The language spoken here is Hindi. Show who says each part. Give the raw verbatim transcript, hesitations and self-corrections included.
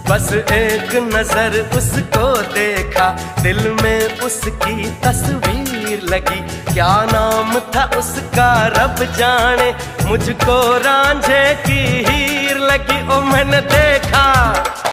Speaker 1: बस एक नजर उसको देखा, दिल में उसकी तस्वीर लगी। क्या नाम था उसका रब जाने, मुझको रांझे की हीर लगी। ओ मैंने देखा